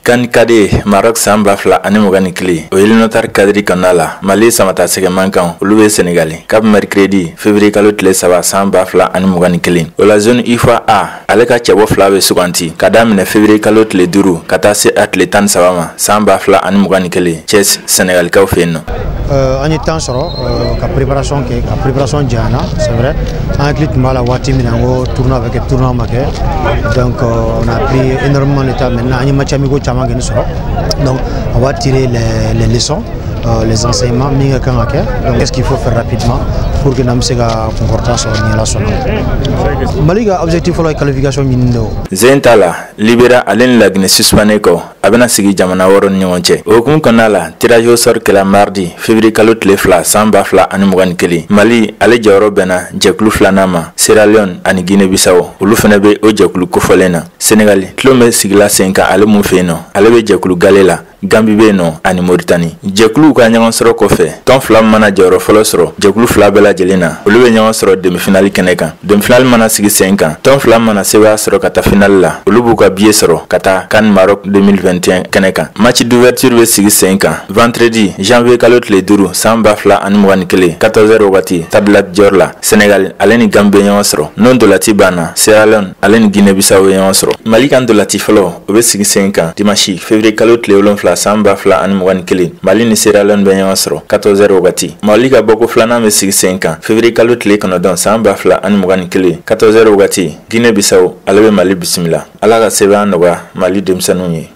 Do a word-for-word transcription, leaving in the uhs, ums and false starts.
Kan kade Maroc samba fla ani mogani kili o ilinotar kadri kanala Mali samata sege mankan olu be Sénégalais cap mercredi février kalo tile saba samba fla ani mogani kili o la zone I F A A ale ka cɛbɔ fla be suganti ka daminɛ février kalo tile duuru ka taa se a tile tan ni saba ma samba fla ani mogani kili Thiès Sénégal kaw fe yen nɔ. Euh, en temps sɔrɔ euh, ka préparation kɛ ka préparation jana c'est vrai en hakili tun b'a la waati min na ko tournoi bɛ kɛ tournoi ma kɛ donc euh, on a pris énormément de temps maintenant an ye match amicaux caman kɛ ni sɔrɔ donc on va tirer les, les leçons euh, les enseignements min ka kan ka kɛ donc qu'est-ce qu'il faut faire rapidement pour que n'an bɛ se ka concordant sɔrɔ ni Ala sɔnna. Mali ka objectif fɔlɔ ye qualification ɲinini de o. Zen tala Libéra ale ni Laginɛ suspendé kɔ a bɛna sigi jamana wɔɔrɔ ni ɲɔgɔn cɛ. O hukumu kɔnɔna la tirage au sort kɛla mardi février kalo tile fila san ba fila ani mugan ni kelen. Mali ale jɔyɔrɔ bɛnna jɛkulu filanan ma Sierra Leone ani Guinée Bissau olu fɛnɛ bɛ o jɛkulu kofɔlen na. Sénégal tulon bɛ sigila sen kan ale mun fɛ yen nɔ ale bɛ jɛkulu gale la Gambie bɛ yen nɔ ani Mauritanie. Jɛkuluw ka ɲɔgɔn sɔrɔ kɔfɛ tɔn fila mana jɔyɔrɔ fɔlɔ sɔrɔ jɛkulu fila bɛɛ lajɛlen na olu bɛ ɲɔgɔn sɔrɔ demi-finale kɛnɛ kan. Demi-finale mana sigi sen kan tɔn fila mana sebaya sɔrɔ ka taa finale la olu b'u ka billet sɔrɔ ka taa CAN Maroc deux mille vingt et un kɛnɛ kan. Match d'ouverture bɛ sigi sen kan vendredi janvier kalo tile duuru san ba fila ani mugan ni kelen quatorze heures wagati Stade Lat Dior la Sénégal ale ni Gambie bɛ ɲɔgɔn sɔrɔ n'o dolati banna Sierra Leone ale ni Guinée Bissau bɛ ɲɔgɔn sɔrɔ. Mali kan dolati fɔlɔ o bɛ sigi sen kan dimanche février kalo tile wolonfila san ba fila ani mugan ni kelen Mali ni Sierra Leone bɛ ɲɔgɔn sɔrɔ quatorze heures wagati. Mali ka bɔko filanan bɛ sigi sen kan février kalo tile kɔnɔntɔn san ba fila ani mugan ni kelen quatorze heures wagati Guinée Bissau ale bɛ Mali bisimila. Ala ka sɛbɛn nɔgɔya Mali denmisɛnninw ye.